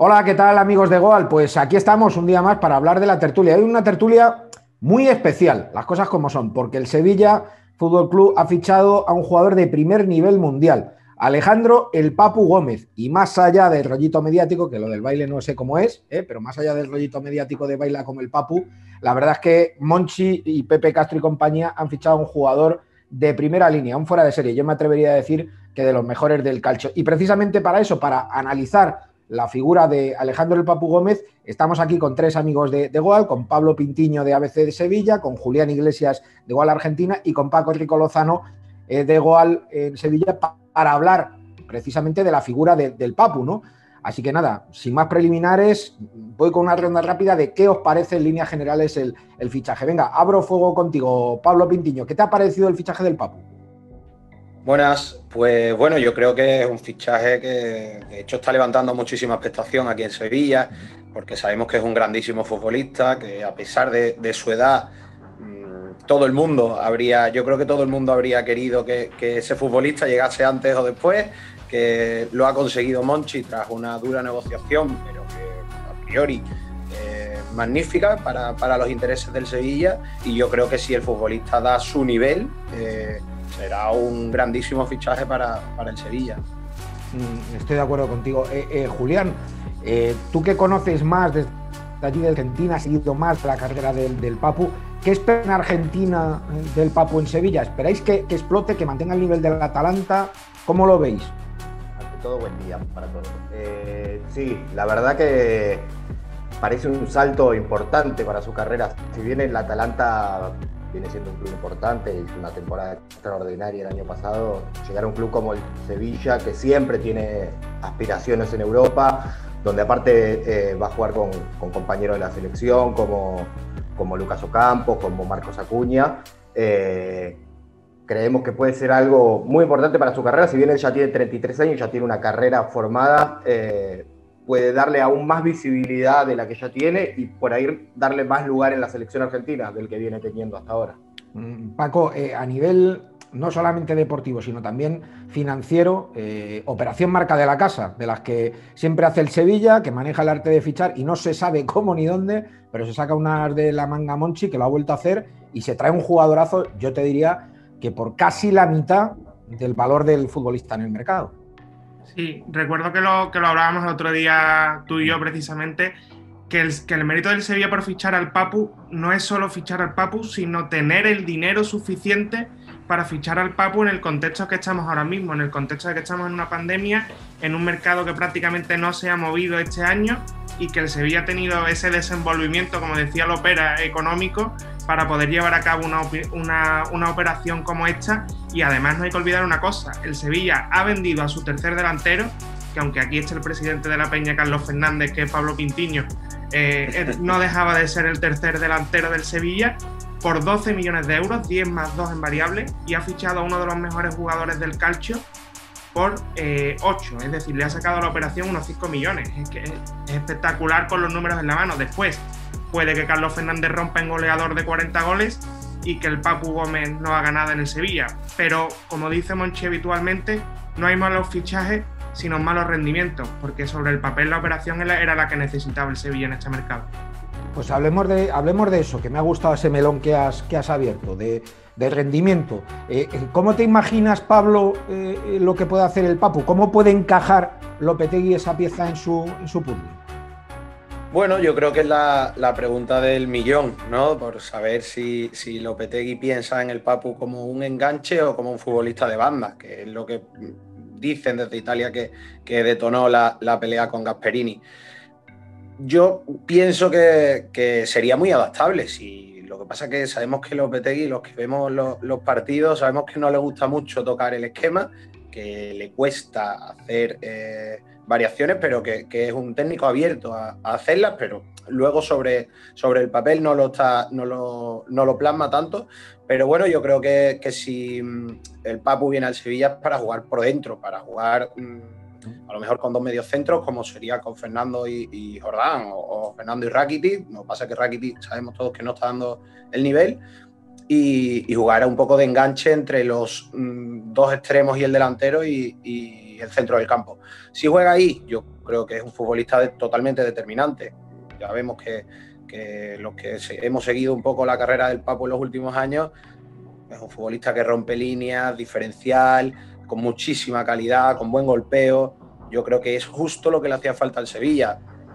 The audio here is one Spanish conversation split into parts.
Hola, ¿qué tal amigos de Goal? Pues aquí estamos un día más para hablar de la tertulia. Hay una tertulia muy especial, las cosas como son, porque el Sevilla Fútbol Club ha fichado a un jugador de primer nivel mundial, Alejandro El Papu Gómez. Y más allá del rollito mediático, que lo del baile no sé cómo es, pero más allá del rollito mediático de baila como el Papu, la verdad es que Monchi y Pepe Castro y compañía han fichado a un jugador de primera línea, un fuera de serie. Yo me atrevería a decir que de los mejores del calcio. Y precisamente para eso, para analizar la figura de Alejandro el Papu Gómez, estamos aquí con tres amigos de Goal, con Pablo Pintiño de ABC de Sevilla, con Julián Iglesias de Goal Argentina y con Paco Rico Lozano de Goal en Sevilla para hablar precisamente de la figura del Papu, ¿no? Así que nada, sin más preliminares, voy con una ronda rápida de qué os parece en líneas generales el fichaje. Venga, abro fuego contigo, Pablo Pintiño. ¿Qué te ha parecido el fichaje del Papu? Buenas, pues bueno, yo creo que es un fichaje que de hecho está levantando muchísima expectación aquí en Sevilla, porque sabemos que es un grandísimo futbolista, que a pesar de su edad, todo el mundo yo creo que todo el mundo habría querido que ese futbolista llegase antes o después, que lo ha conseguido Monchi tras una dura negociación, pero que a priori magnífica para los intereses del Sevilla, y yo creo que si el futbolista da su nivel, será un grandísimo fichaje para el Sevilla. Estoy de acuerdo contigo. Julián, tú que conoces más desde allí de Argentina, has seguido más la carrera del Papu, ¿qué espera en Argentina del Papu en Sevilla? ¿Esperáis que explote, que mantenga el nivel del Atalanta? ¿Cómo lo veis? Ante todo, buen día para todos. Sí, la verdad que parece un salto importante para su carrera. Si bien el Atalanta viene siendo un club importante, hizo una temporada extraordinaria el año pasado, llegar a un club como el Sevilla, que siempre tiene aspiraciones en Europa, donde aparte va a jugar con compañeros de la selección como Lucas Ocampos, como Marcos Acuña. Creemos que puede ser algo muy importante para su carrera. Si bien él ya tiene 33 años, ya tiene una carrera formada, puede darle aún más visibilidad de la que ya tiene y por ahí darle más lugar en la selección argentina del que viene teniendo hasta ahora. Paco, a nivel no solamente deportivo, sino también financiero, operación marca de la casa, de las que siempre hace el Sevilla, que maneja el arte de fichar y no se sabe cómo ni dónde, pero se saca unas de la manga Monchi, que lo ha vuelto a hacer, y se trae un jugadorazo, yo te diría, que por casi la mitad del valor del futbolista en el mercado. Sí, recuerdo que lo hablábamos el otro día tú y yo precisamente, que el mérito del Sevilla por fichar al Papu no es solo fichar al Papu, sino tener el dinero suficiente para fichar al Papu en el contexto que estamos ahora mismo, en el contexto de que estamos en una pandemia, en un mercado que prácticamente no se ha movido este año y que el Sevilla ha tenido ese desenvolvimiento, como decía Lopera, económico para poder llevar a cabo una operación como esta. Y además no hay que olvidar una cosa, el Sevilla ha vendido a su tercer delantero, que aunque aquí esté el presidente de la Peña, Carlos Fernández, que es Pablo Pintiño, no dejaba de ser el tercer delantero del Sevilla, por 12 millones de euros, 10 más 2 en variables, y ha fichado a uno de los mejores jugadores del calcio por 8, es decir, le ha sacado a la operación unos 5 millones. Es que es espectacular con los números en la mano. Después puede que Carlos Fernández rompa en goleador de 40 goles y que el Papu Gómez no haga nada en el Sevilla, pero como dice Monchi habitualmente, no hay malos fichajes sino malos rendimientos, porque sobre el papel la operación era la que necesitaba el Sevilla en este mercado. Pues hablemos de eso, que me ha gustado ese melón que has abierto, de rendimiento. ¿Cómo te imaginas, Pablo, lo que puede hacer el Papu? ¿Cómo puede encajar Lopetegui esa pieza en su puzzle? Bueno, yo creo que es la pregunta del millón, ¿no? Por saber si Lopetegui piensa en el Papu como un enganche o como un futbolista de banda, que es lo que dicen desde Italia que detonó la pelea con Gasperini. Yo pienso que sería muy adaptable. Lo que pasa es que sabemos que Lopetegui, los que vemos los partidos, sabemos que no le gusta mucho tocar el esquema, que le cuesta hacer variaciones, pero que es un técnico abierto a hacerlas, pero luego sobre el papel no lo plasma tanto. Pero bueno, yo creo que si el Papu viene al Sevilla es para jugar por dentro, para jugar a lo mejor con dos mediocentros, como sería con Fernando y Jordán, o Fernando y Rakitic. Lo que pasa es que Rakitic sabemos todos que no está dando el nivel, y jugar un poco de enganche entre los dos extremos y el delantero, y el centro del campo. Si juega ahí, yo creo que es un futbolista totalmente determinante. Ya vemos que los que hemos seguido un poco la carrera del Papu en los últimos años, es un futbolista que rompe líneas, diferencial, con muchísima calidad, con buen golpeo. Yo creo que es justo lo que le hacía falta al Sevilla.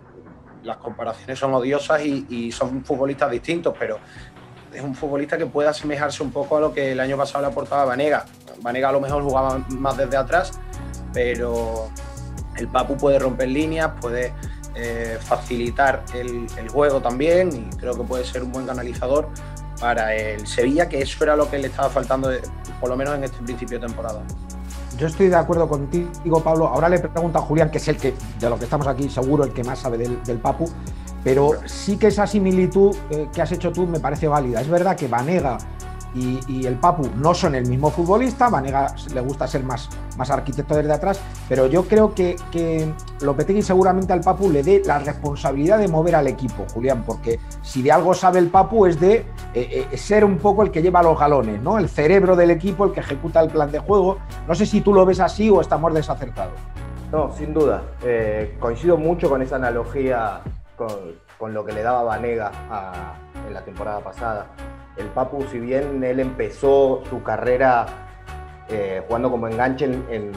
Las comparaciones son odiosas y son futbolistas distintos, pero es un futbolista que puede asemejarse un poco a lo que el año pasado le aportaba Banega. Banega a lo mejor jugaba más desde atrás, pero el Papu puede romper líneas, puede facilitar el juego también, y creo que puede ser un buen canalizador para el Sevilla, que eso era lo que le estaba faltando, por lo menos en este principio de temporada. Yo estoy de acuerdo contigo, Pablo. Ahora le pregunto a Julián, que es el que, de lo que estamos aquí, seguro el que más sabe del Papu, pero sí que esa similitud que has hecho tú me parece válida. Es verdad que Banega y el Papu no son el mismo futbolista. Banega le gusta ser más arquitecto desde atrás, pero yo creo que Lopetegui seguramente al Papu le dé la responsabilidad de mover al equipo, Julián, porque si de algo sabe el Papu es de ser un poco el que lleva los galones, ¿no? El cerebro del equipo, el que ejecuta el plan de juego. No sé si tú lo ves así o estamos desacertados. No, sin duda. Coincido mucho con esa analogía con lo que le daba Banega en la temporada pasada. El Papu, si bien él empezó su carrera jugando como enganche en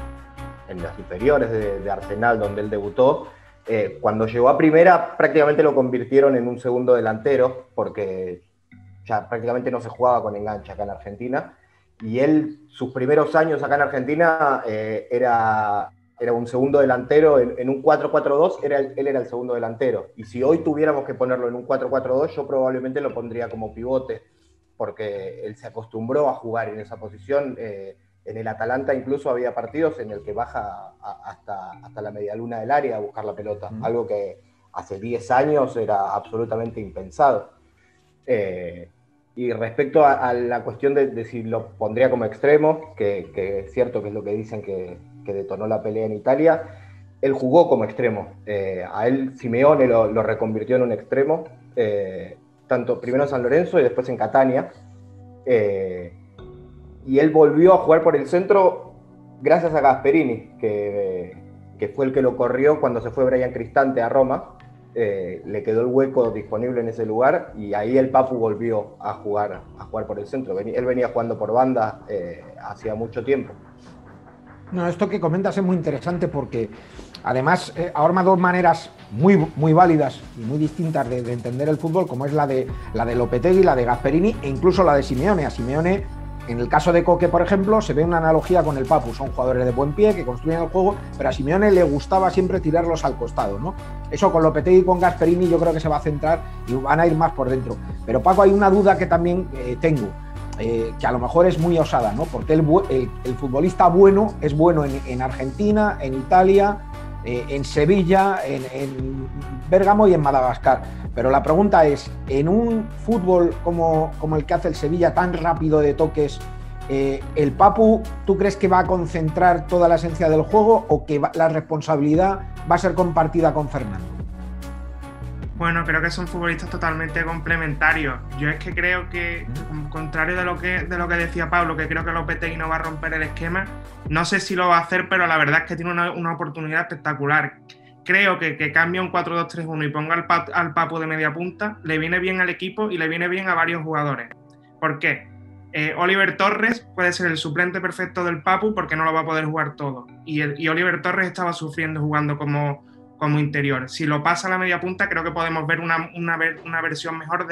las inferiores de Arsenal, donde él debutó, cuando llegó a primera prácticamente lo convirtieron en un segundo delantero, porque ya prácticamente no se jugaba con enganche acá en Argentina, y él, sus primeros años acá en Argentina, era un segundo delantero en un 4-4-2, él era el segundo delantero. Y si hoy tuviéramos que ponerlo en un 4-4-2, yo probablemente lo pondría como pivote, porque él se acostumbró a jugar en esa posición. En el Atalanta incluso había partidos en el que baja hasta la medialuna del área a buscar la pelota, algo que hace 10 años era absolutamente impensado. Y respecto a la cuestión de si lo pondría como extremo, que es cierto que es lo que dicen que detonó la pelea en Italia, él jugó como extremo. A él Simeone lo reconvirtió en un extremo, tanto primero en San Lorenzo y después en Catania. Y él volvió a jugar por el centro gracias a Gasperini, que fue el que lo corrió cuando se fue Bryan Cristante a Roma. Le quedó el hueco disponible en ese lugar y ahí el Papu volvió a jugar por el centro. Él venía jugando por banda hacía mucho tiempo. No, esto que comentas es muy interesante porque además ahora dos maneras muy válidas y muy distintas de entender el fútbol, como es la de Lopetegui, la de Gasperini e incluso la de Simeone. A Simeone, en el caso de Coque, por ejemplo, se ve una analogía con el Papu. Son jugadores de buen pie que construyen el juego, pero a Simeone le gustaba siempre tirarlos al costado, ¿no? Eso con Lopetegui y con Gasperini yo creo que se va a centrar y van a ir más por dentro. Pero Paco, hay una duda que también tengo. Que a lo mejor es muy osada, ¿no? Porque el futbolista bueno es bueno en Argentina, en Italia, en Sevilla, en Bérgamo y en Madagascar. Pero la pregunta es, en un fútbol como el que hace el Sevilla, tan rápido de toques, ¿el Papu tú crees que va a concentrar toda la esencia del juego o que la responsabilidad va a ser compartida con Fernando? Bueno, creo que son futbolistas totalmente complementarios. Yo es que creo que, contrario de lo que decía Pablo, que creo que Lopetegui no va a romper el esquema, no sé si lo va a hacer, pero la verdad es que tiene una oportunidad espectacular. Creo que cambia un 4-2-3-1 y ponga al Papu de media punta, le viene bien al equipo y le viene bien a varios jugadores. ¿Por qué? Oliver Torres puede ser el suplente perfecto del Papu porque no lo va a poder jugar todo. Y Oliver Torres estaba sufriendo jugando como interior. Si lo pasa a la media punta, creo que podemos ver una versión mejor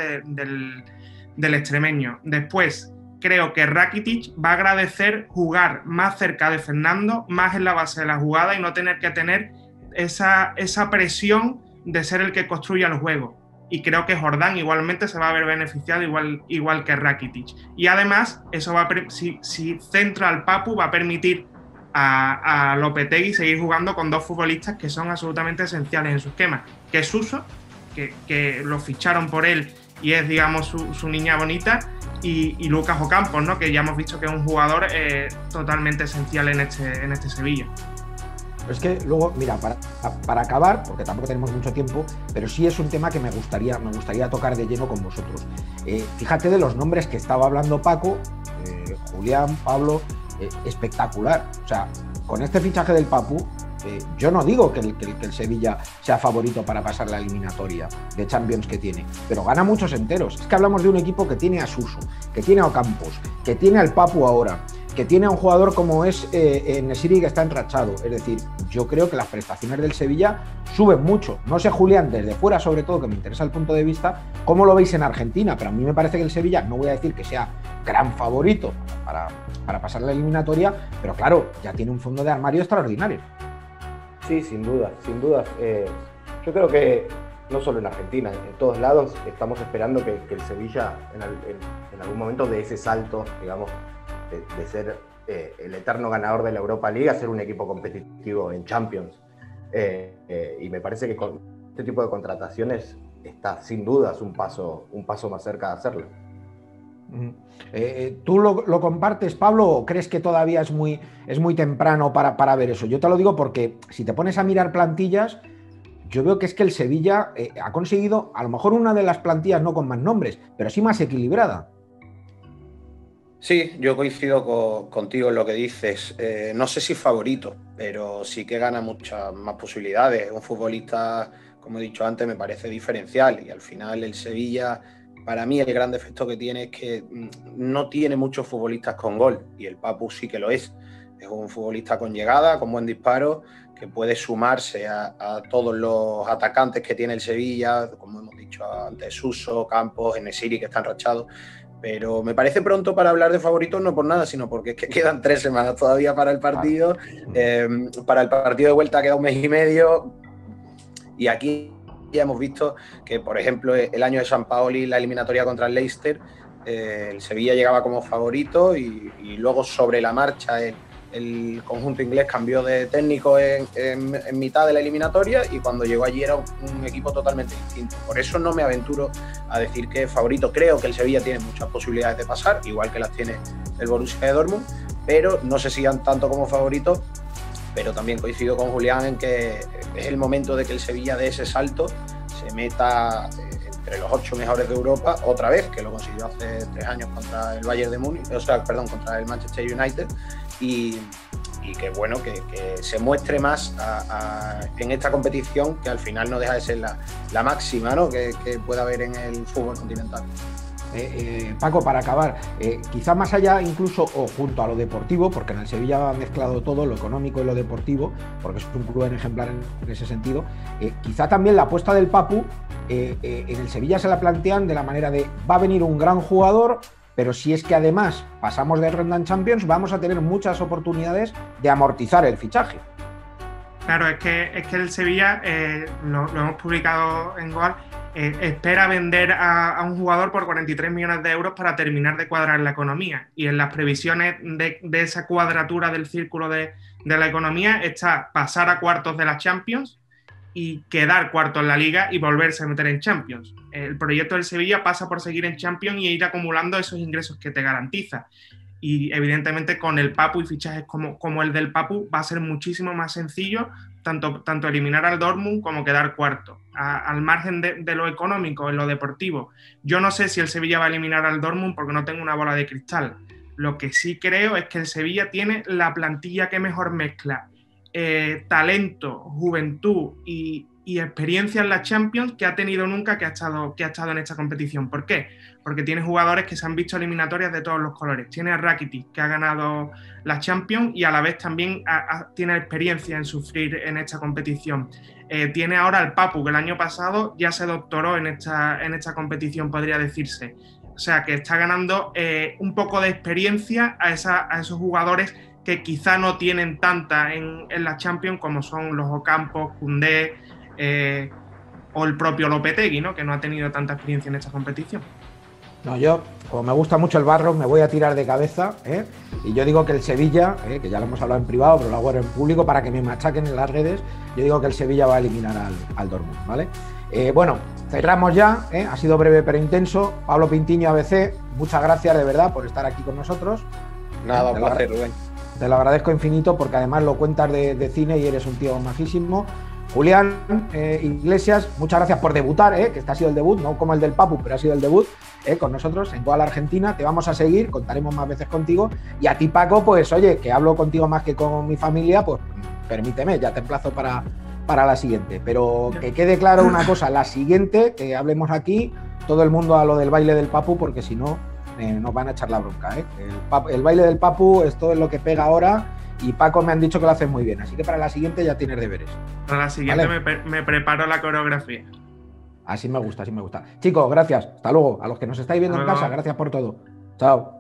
del extremeño. Después, creo que Rakitic va a agradecer jugar más cerca de Fernando, más en la base de la jugada y no tener que tener esa presión de ser el que construya el juego. Y creo que Jordán igualmente se va a ver beneficiado igual que Rakitic. Y además, eso si centra al Papu, va a permitir a Lopetegui seguir jugando con dos futbolistas que son absolutamente esenciales en su esquema, que es Suso, que lo ficharon por él y es, digamos, su niña bonita, y Lucas Ocampos, ¿no? Que ya hemos visto que es un jugador totalmente esencial en este Sevilla. Pero es que luego, mira, para acabar, porque tampoco tenemos mucho tiempo, pero sí es un tema que me gustaría tocar de lleno con vosotros. Fíjate de los nombres que estaba hablando Paco, Julián, Pablo, espectacular. O sea, con este fichaje del Papu, yo no digo que el Sevilla sea favorito para pasar la eliminatoria de Champions que tiene, pero gana muchos enteros. Es que hablamos de un equipo que tiene a Suso, que tiene a Ocampos, que tiene al Papu ahora, que tiene a un jugador como es Nesiri, que está enrachado. Es decir, yo creo que las prestaciones del Sevilla suben mucho. No sé, Julián, desde fuera sobre todo, que me interesa el punto de vista, cómo lo veis en Argentina, pero a mí me parece que el Sevilla, no voy a decir que sea gran favorito para pasar la eliminatoria, pero claro, ya tiene un fondo de armario extraordinario. Sí, sin duda, sin duda. Yo creo que no solo en Argentina, en todos lados estamos esperando que el Sevilla en algún momento dé ese salto, digamos, de ser el eterno ganador de la Europa League a ser un equipo competitivo en Champions. Y me parece que con este tipo de contrataciones está sin dudas un paso más cerca de hacerlo. ¿Tú lo compartes, Pablo, o crees que todavía es muy temprano para ver eso? Yo te lo digo porque si te pones a mirar plantillas, yo veo que es que el Sevilla ha conseguido a lo mejor una de las plantillas no con más nombres, pero sí más equilibrada. Sí, yo coincido contigo en lo que dices. No sé si favorito, pero sí que gana muchas más posibilidades. Un futbolista, como he dicho antes, me parece diferencial y al final el Sevilla, para mí el gran defecto que tiene es que no tiene muchos futbolistas con gol y el Papu sí que lo es. Es un futbolista con llegada, con buen disparo, que puede sumarse a todos los atacantes que tiene el Sevilla, como hemos dicho antes, Suso, Campos, Enesiri, que están rachados. Pero me parece pronto para hablar de favoritos, no por nada, sino porque es que quedan 3 semanas todavía para el partido. Para el partido de vuelta queda 1 mes y medio. Y aquí ya hemos visto que, por ejemplo, el año de Sampaoli, la eliminatoria contra el Leicester, el Sevilla llegaba como favorito y luego sobre la marcha el conjunto inglés cambió de técnico en mitad de la eliminatoria y cuando llegó allí era un equipo totalmente distinto. Por eso no me aventuro a decir que es favorito. Creo que el Sevilla tiene muchas posibilidades de pasar, igual que las tiene el Borussia de Dortmund, pero no se sigan tanto como favoritos. Pero también coincido con Julián en que es el momento de que el Sevilla dé ese salto, se meta entre los 8 mejores de Europa otra vez, que lo consiguió hace 3 años contra el Bayern de Múnich, contra el Manchester United. Y que bueno, que se muestre más en esta competición, que al final no deja de ser la máxima, ¿no?, que pueda haber en el fútbol continental. Paco, para acabar, quizá más allá incluso o junto a lo deportivo, porque en el Sevilla ha mezclado todo, lo económico y lo deportivo, porque es un club ejemplar en ese sentido, quizá también la apuesta del Papu, en el Sevilla se la plantean de la manera de va a venir un gran jugador, pero si es que además pasamos de ronda en Champions, vamos a tener muchas oportunidades de amortizar el fichaje. Claro, es que el Sevilla, lo hemos publicado en Goal, espera vender a un jugador por 43 millones de euros para terminar de cuadrar la economía. Y en las previsiones de esa cuadratura del círculo de la economía está pasar a cuartos de la Champions y quedar cuarto en la Liga y volverse a meter en Champions. El proyecto del Sevilla pasa por seguir en Champions y ir acumulando esos ingresos que te garantiza. Y evidentemente con el Papu y fichajes como el del Papu va a ser muchísimo más sencillo tanto eliminar al Dortmund como quedar cuarto. Al margen de lo económico, en lo deportivo, yo no sé si el Sevilla va a eliminar al Dortmund porque no tengo una bola de cristal. Lo que sí creo es que el Sevilla tiene la plantilla que mejor mezcla talento, juventud y experiencia en la Champions que ha tenido nunca que ha estado en esta competición. ¿Por qué? Porque tiene jugadores que se han visto eliminatorias de todos los colores. Tiene a Rakitic, que ha ganado la Champions y a la vez también tiene experiencia en sufrir en esta competición. Tiene ahora al Papu, que el año pasado ya se doctoró en esta competición, podría decirse. O sea, que está ganando un poco de experiencia a esos jugadores que quizá no tienen tanta en la Champions, como son los Ocampos, Koundé, o el propio Lopetegui, ¿no?, que no ha tenido tanta experiencia en esta competición. No, yo, como me gusta mucho el barro, me voy a tirar de cabeza, y yo digo que el Sevilla, que ya lo hemos hablado en privado, pero lo hago en público para que me machaquen en las redes, yo digo que el Sevilla va a eliminar al Dortmund, ¿vale? Bueno, cerramos ya, ha sido breve pero intenso. Pablo Pintiño, ABC, muchas gracias de verdad por estar aquí con nosotros. Nada, un placer, Rubén. Te lo agradezco infinito porque además lo cuentas de cine y eres un tío majísimo. Julián Iglesias, muchas gracias por debutar, que este ha sido el debut, no como el del Papu, pero ha sido el debut con nosotros en toda la Argentina. Te vamos a seguir, contaremos más veces contigo. Y a ti, Paco, pues oye, que hablo contigo más que con mi familia, pues permíteme, ya te emplazo para la siguiente. Pero que quede claro una cosa, la siguiente, que hablemos aquí, todo el mundo a lo del baile del Papu, porque si no, nos van a echar la bronca. El baile del Papu, esto es lo que pega ahora. Y Paco me han dicho que lo haces muy bien, así que para la siguiente ya tienes deberes. Para la siguiente ¿vale? me preparo la coreografía. Así me gusta, así me gusta. Chicos, gracias. Hasta luego. A los que nos estáis viendo en casa, gracias por todo. Chao.